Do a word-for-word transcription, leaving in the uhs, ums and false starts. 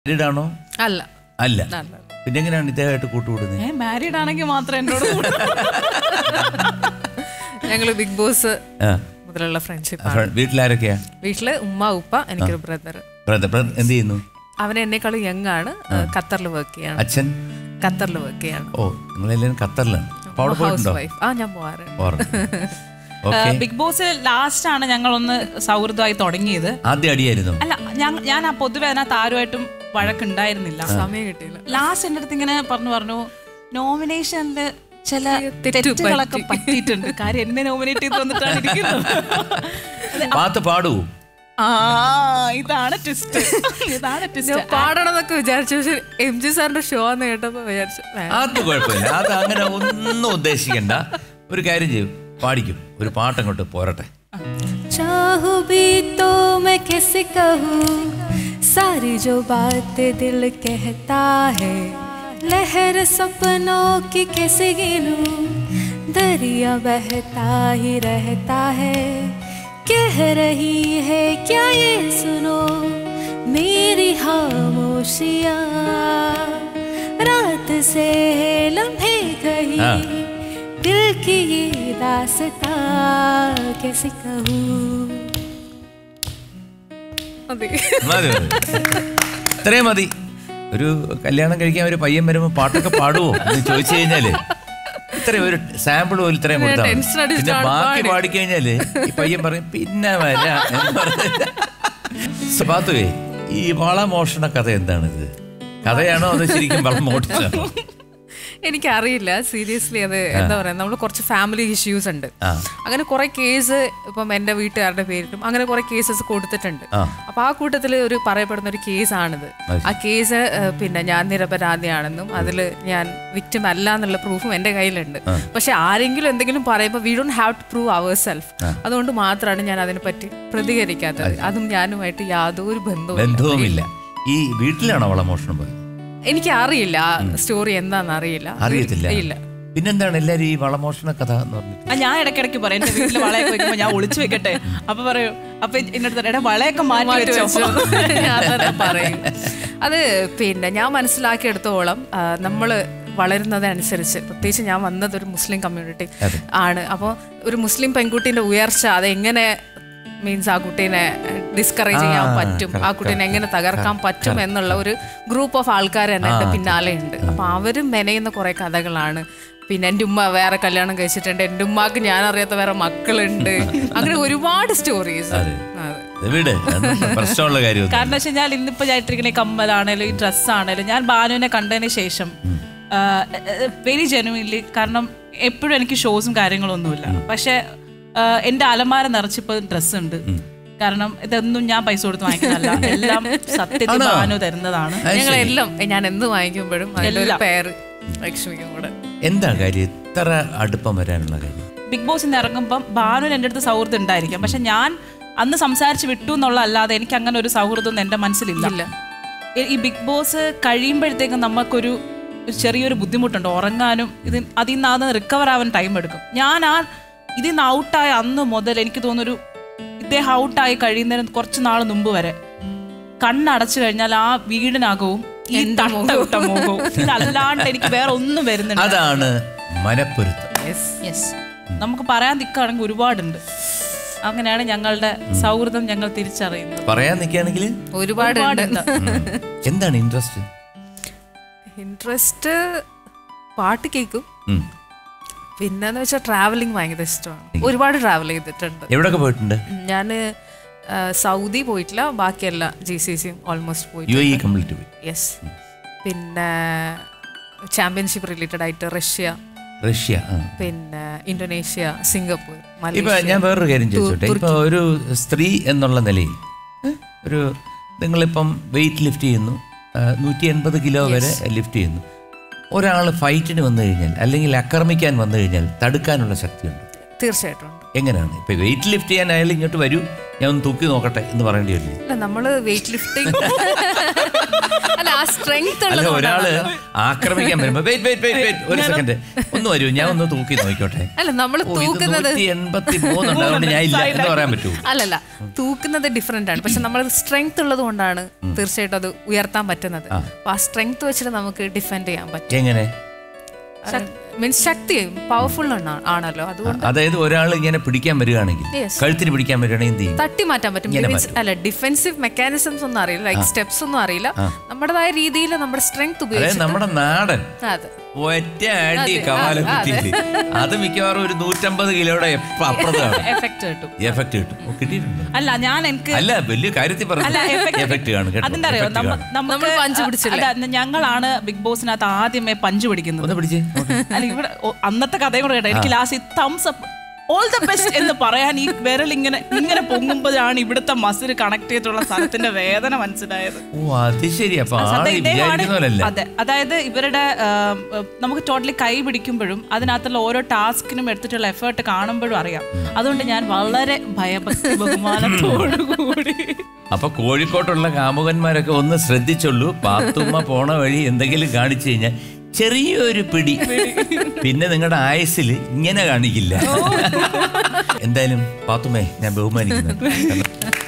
മാരീഡാണോ? അല്ല അല്ല. പിന്നെ എങ്ങനെയാണ് ഇദ്ദേഹമായിട്ട് കൂട്ടുകൂടുന്നത്? മാരീഡ് ആണെങ്കിൽ മാത്രം എന്നോട് ഞങ്ങള് ബിഗ് ബോസ് മുതലുള്ള ഫ്രണ്ട്ഷിപ്പ്. വീട്ടിലാരൊക്കെയാ? വീട്ടില് ഉമ്മ ഉപ്പ എനിക്കൊരു ബ്രദർ. ബ്രദർ എന്ത് ചെയ്യുന്നു? അവൻ എന്നെക്കാളും യങ് ആണ്. ഖത്തറിൽ വർക്ക് ചെയ്യാണ്. അച്ഛൻ ഖത്തറിൽ വർക്ക് ചെയ്യാണ്. ഓ, നിങ്ങളെല്ലാവരും ഖത്തറിലാണ്. ആ ഞാൻ പോവാറുണ്ട്. ബിഗ് ബോസ് ലാസ്റ്റ് ആണ് ഞങ്ങൾ ഒന്ന് സൗഹൃദമായി തുടങ്ങിയത്. ആദ്യം അടിയായിരുന്നു. അല്ല, ഞാൻ ആ പൊതുവെ അതിനകത്ത് ആരുമായിട്ടും വഴക്കുണ്ടായിരുന്നില്ല. സമയം കിട്ടിയില്ല. ലാസ്റ്റ് എൻ്റെ അടുത്ത് ഇങ്ങനെ പറഞ്ഞു പറഞ്ഞു നോമിനേഷനില് ചില തെറ്റുകളൊക്കെ പറ്റിയിട്ടുണ്ട്. കാര്യം എന്നെ നോമിനേറ്റ് ചെയ്ത് വന്നിട്ടാണ് ഇരിക്കുന്നത്. പാടൂ. ആ ഇതാണ് ട്വിസ്റ്റ്. ഇതാണ് ട്വിസ്റ്റ്. പാടണമെന്നൊക്കെ വിചാരിച്ചു. പക്ഷെ എം ജി സാറിന്റെ ഷോ എന്ന് കേട്ടപ്പോ വിചാരിച്ചു അത് കുഴപ്പമില്ല. അത് അങ്ങനെ ഒന്നും ഉദ്ദേശിക്കണ്ട. ഒരു കാര്യം ചെയ്യും, പാടിക്കും. ഒരു പാട്ടങ്ങോട്ട് പോരട്ടെ. चाहूं भी तो मैं कैसे कहूँ सारी जो बातें दिल कहता है, लहर सपनों की कैसे गिनूं, दरिया बहता ही रहता है, कह रही है क्या ये सुनो मेरी खामोशियाँ, रात से लम्हे कहीं दिल की ये दास्तां कैसे कहूँ. ഇത്രയും മതി. ഒരു കല്യാണം കഴിക്കാൻ ഒരു പയ്യൻ വരുമ്പോ പാട്ടൊക്കെ പാടുവോ എന്ന് ചോദിച്ചു കഴിഞ്ഞാല് ഇത്രയും ഒരു സാമ്പിൾ പോലും ഇത്രയും കൊടുത്താൽ പിന്നെ ബാക്കി പാടിക്കഴിഞ്ഞാല് ഈ പയ്യൻ പറയും പിന്നെ വരാം എന്ന് പറഞ്ഞ. പാത്തുവേ, ഈ വളമോഷണ കഥ എന്താണിത്? കഥയാണോ അതോ ശരിക്കും വളം മോഷിച്ചാണോ? എനിക്കറിയില്ല സീരിയസ്ലി. അത് എന്താ പറയാ, നമ്മൾ കുറച്ച് ഫാമിലി ഇഷ്യൂസ് ഉണ്ട്. അങ്ങനെ കുറെ കേസ് ഇപ്പം എന്റെ വീട്ടുകാരുടെ പേരിലും അങ്ങനെ കുറെ കേസസ് കൊടുത്തിട്ടുണ്ട്. അപ്പൊ ആ കൂട്ടത്തിൽ ഒരു പറയപ്പെടുന്ന ഒരു കേസാണിത്. ആ കേസ് പിന്നെ ഞാൻ നിരപരാധിയാണെന്നും അതിൽ ഞാൻ വിക്ടിം അല്ല എന്നുള്ള പ്രൂഫും എന്റെ കയ്യിലുണ്ട്. പക്ഷെ ആരെങ്കിലും എന്തെങ്കിലും പറയുമ്പോൾ we don't have to prove our self. അതുകൊണ്ട് മാത്രമാണ് ഞാൻ അതിനെ പറ്റി പ്രതികരിക്കാത്തത്. അതും ഞാനുമായിട്ട് യാതൊരു ബന്ധവുമില്ല. ഈ വീട്ടിലാണോ വളമോഷണം പോയത്? എനിക്ക് അറിയില്ല ആ സ്റ്റോറി എന്താന്ന് അറിയില്ല. അറിയത്തില്ല. ഇല്ല. പിന്നെന്താണ് എല്ലാരും ഈ വളമോഷണ കഥ എന്ന് പറഞ്ഞിട്ട്? ഞാൻ ഇടയ്ക്കിടയ്ക്ക് പറയും എന്റെ വീട്ടില് വളയൊക്കെ വെക്കുമ്പോ ഞാൻ ഒളിച്ചു വെക്കട്ടെ. അപ്പൊ പറയും, അപ്പൊ എന്റെ അടുത്ത് വളയൊക്കെ മാറ്റി വെച്ചോ ഞാൻ പറയും. അത് പിന്നെ ഞാൻ മനസ്സിലാക്കിയെടുത്തോളം നമ്മള് വളരുന്നതനുസരിച്ച്, പ്രത്യേകിച്ച് ഞാൻ വന്നത് ഒരു മുസ്ലിം കമ്മ്യൂണിറ്റി ആണ്. അപ്പോൾ ഒരു മുസ്ലിം പെൺകുട്ടീൻ്റെ ഉയർച്ച അതെങ്ങനെ മീൻസ് ആ കുട്ടീനെ ഡിസ്കറേജ് ചെയ്യാൻ പറ്റും, ആ കുട്ടീനെ എങ്ങനെ തകർക്കാൻ പറ്റും എന്നുള്ള ഒരു ഗ്രൂപ്പ് ഓഫ് ആൾക്കാർ തന്നെ എൻ്റെ പിന്നാലെ ഉണ്ട്. അപ്പം അവർ മെനയുന്ന കുറേ കഥകളാണ്. പിന്നെ എൻ്റെ ഉമ്മ വേറെ കല്യാണം കഴിച്ചിട്ടുണ്ട്, എൻ്റെ ഉമ്മാക്ക് ഞാൻ അറിയാത്ത വേറെ മക്കളുണ്ട്, അങ്ങനെ ഒരുപാട് സ്റ്റോറീസ്. കാരണം വെച്ചാൽ ഞാൻ ഇന്നിപ്പോൾ ചായിട്ടിരിക്കുന്ന കമ്മലാണേലും ഈ ഡ്രസ്സാണേലും ഞാൻ ബാനുവിനെ കണ്ടതിന് ശേഷം വെരി ജെനുവിൻലി, കാരണം എപ്പോഴും എനിക്ക് ഷോസും കാര്യങ്ങളൊന്നുമില്ല, പക്ഷെ എൻ്റെ അലമാര നിറച്ചിപ്പോൾ ഡ്രസ്സ് ഉണ്ട്. കാരണം ഇതൊന്നും ഞാൻ പൈസ കൊടുത്ത് വാങ്ങിക്കുന്നതല്ല, എല്ലാം സത്യത്തിൽ ബാനു തരുന്നതാണ്. ഞങ്ങളെല്ലാം ഞാൻ എന്ത് വാങ്ങിക്കുമ്പോഴും പേര് ലക്ഷ്മിക്കും കൂടെ. എന്താ കാര്യം ഇത്ര അടുപ്പം വരാനുള്ള കാര്യം? ബിഗ് ബോസിൽ നിന്ന് ഇറങ്ങുമ്പം ബാനുവിന് എൻ്റെ അടുത്ത് സൗഹൃദം ഉണ്ടായിരിക്കാം, പക്ഷെ ഞാൻ അന്ന് സംസാരിച്ച് വിട്ടു എന്നുള്ളതല്ലാതെ എനിക്ക് അങ്ങനെ ഒരു സൗഹൃദം എൻ്റെ മനസ്സിലില്ല. ഈ ബിഗ് ബോസ് കഴിയുമ്പോഴത്തേക്കും നമുക്കൊരു ചെറിയൊരു ബുദ്ധിമുട്ടുണ്ട് ഉറങ്ങാനും. ഇത് അതിൽ നിന്ന് റിക്കവർ ആവാൻ ടൈം എടുക്കും. ഞാൻ ആ ഇതിൽ നിന്ന് ഔട്ടായ അന്ന് മുതൽ എനിക്ക് തോന്നുന്നൊരു ഇദ്ദേഹം ഔട്ടായി കഴിയുന്നതിന് കുറച്ച് നാൾ മുമ്പ് വരെ കണ്ണടച്ചു കഴിഞ്ഞാൽ ആ വീടിനകവും ഈ തട്ട മുഖവും ഇതല്ലാണ്ട് എനിക്ക് വേറെ ഒന്നും വരുന്നുണ്ട്. അതാണ് മനപ്പൊരുത്തം. നമുക്ക് പറയാൻ നിൽക്കുകയാണെങ്കിൽ ഒരുപാടുണ്ട്. അങ്ങനെയാണ് ഞങ്ങളുടെ സൗഹൃദം ഞങ്ങൾ തിരിച്ചറിയുന്നത്. പറയാൻ നിൽക്കുകയാണെങ്കിൽ ഒരുപാട്. എന്താണ് ഇൻട്രസ്റ്റ്? ഇൻട്രസ്റ്റ് പാട്ട് കേൾക്കും, പിന്നെന്ന് വെച്ചാൽ ട്രാവലിംഗ് ഭയങ്കര ഇഷ്ടമാണ്. ഒരുപാട് ട്രാവൽ ചെയ്തിട്ടുണ്ട്. എവിടെയൊക്കെ പോയിട്ടുണ്ട്? ഞാൻ സൗദി പോയിട്ടില്ല, ബാക്കിയല്ല ജി സി സിയും ഓൾമോസ്റ്റ് പോയിട്ട്. യെസ്. പിന്നെ ചാമ്പ്യൻഷിപ്പ് റിലേറ്റഡ് ആയിട്ട് റഷ്യ, റഷ്യ പിന്നെ ഇന്തോനേഷ്യ, സിംഗപ്പൂർ. ഇപ്പൊ ഞാൻ വേറൊരു കാര്യം ചോദിച്ചോട്ടെ. ഇപ്പൊ ഒരു സ്ത്രീ എന്നുള്ള നിലയിൽ ഒരു നിങ്ങളിപ്പം വെയിറ്റ് ലിഫ്റ്റ് ചെയ്യുന്നു, നൂറ്റി എൺപത് കിലോ വരെ ലിഫ്റ്റ് ചെയ്യുന്നു. ഒരാൾ ഫൈറ്റിന് വന്നു കഴിഞ്ഞാൽ അല്ലെങ്കിൽ ആക്രമിക്കാൻ വന്നു കഴിഞ്ഞാൽ തടുക്കാനുള്ള ശക്തിയുണ്ട്? തീർച്ചയായിട്ടും. എങ്ങനെയാണ്? ഇപ്പൊ വെയിറ്റ് ലിഫ്റ്റ് ചെയ്യാൻ അയാൾ ഇങ്ങോട്ട് വരൂ, ഞാൻ ഒന്ന് തൂക്കി നോക്കട്ടെ എന്ന് പറയേണ്ടി വരില്ല? നമ്മള് വെയിറ്റ് ലിഫ്റ്റിംഗ് അല്ല, ആ സ്ട്രെങ്ത് അല്ല ഒരാള് ആക്രമിക്കാൻ വരുമ്പോ വെയിറ്റ് വെയിറ്റ് വെയിറ്റ് വെയിറ്റ് ഒരു സെക്കൻഡ് ഒന്ന് വരൂ, ഞാൻ ഒന്ന് തൂക്കി നോക്കിക്കോട്ടെ. അല്ല നമ്മൾ തൂക്കുന്നത് എൺപത്തി മൂന്നുണ്ട്, അതുകൊണ്ട് ഞാൻ ഇല്ല എന്ന് പറയാൻ പറ്റൂ. അല്ലല്ല, തൂക്കുന്നത് ഡിഫറെന്റ് ആണ്. പക്ഷെ നമ്മൾ സ്ട്രെങ്ത് ഉള്ളത് കൊണ്ടാണ് തീർച്ചയായിട്ടും അത് ഉയർത്താൻ പറ്റുന്നത്. അപ്പൊ ആ സ്ട്രെങ്ത് വെച്ചിട്ട് നമുക്ക് ഡിഫെൻഡ് ചെയ്യാൻ പറ്റും. എങ്ങനെ? മീൻസ് ശക്തി പവർഫുൾ ആണല്ലോ, അതുകൊണ്ട്. അതായത് ഒരാൾ ഇങ്ങനെ പിടിക്കാൻ വരികയാണെങ്കിൽ, കഴുത്തിന് പിടിക്കാൻ വരികയാണെങ്കിൽ എന്ത് ചെയ്യും? തട്ടി മാറ്റാൻ പറ്റും. അല്ല, ഡിഫെൻസീവ് മെക്കാനിസംസ് ഒന്നും അറിയില്ല, ലൈക്ക് സ്റ്റെപ്സ് ഒന്നും അറിയില്ല. നമ്മുടേതായ രീതിയിൽ നമ്മുടെ സ്ട്രെങ്ത് ഉപയോഗിച്ച് നമ്മുടെ നാടൻ അതെ ഒറ്റ അടി കവാല കുത്തിയില്ലേ, അത് മിക്കവാറും ഒരു നൂറ്റമ്പത് കിലോയുടെ അപ്പുറത്താണ് എഫക്ട് കിട്ടും. എഫക്ട് കിട്ടും. കിട്ടിയിട്ടുണ്ട്. അല്ല ഞാൻ എനിക്ക് അല്ല വലിയ കാര്യത്തിൽ പറഞ്ഞു എഫക്ട് ആണ്. അതിന്റെ ഞങ്ങളാണ് ബിഗ് ബോസിനകത്ത് ആദ്യമേ പഞ്ച് പിടിക്കുന്നത്. ഒന്ന് പിടിച്ചേ. അല്ല ഇവിടെ അന്നത്തെ കഥയും കൂടെ കേട്ടോ. എനിക്ക് last thumbs up all the best എന്ന് പറയാൻ ഈ വിരൽ ഇങ്ങനെ ഇങ്ങനെ പൊങ്ങുമ്പോഴാണ് ഇവിടുത്തെ മസിൽ കണക്ട് ചെയ്തിട്ടുള്ള സ്ഥലത്തിന്റെ വേദന മനസ്സിലായത്. ഓ അത് ശരി. അതെ, അതായത് ഇവരുടെ നമുക്ക് ടോട്ടലി കൈ പിടിക്കുമ്പോഴും അതിനകത്തുള്ള ഓരോ ടാസ്കിനും എടുത്തിട്ടുള്ള എഫേർട്ട് കാണുമ്പോഴും അറിയാം. അതുകൊണ്ട് ഞാൻ വളരെ ഭയഭക്തി ബഹുമാനത്തോടു കൂടി. അപ്പൊ കോഴിക്കോട്ടുള്ള കാമുകന്മാരൊക്കെ ഒന്ന് ശ്രദ്ധിച്ചുള്ളൂ. പാത്തുമ്മ പോണ വഴി എന്തെങ്കിലും കാണിച്ചു കഴിഞ്ഞാൽ ചെറിയൊരു പിടി, പിന്നെ നിങ്ങളുടെ ആയുസ്സിൽ ഇങ്ങനെ കാണിക്കില്ല. എന്തായാലും പാത്തുമ്മേ ഞാൻ ബഹുമാനിക്കുന്നു.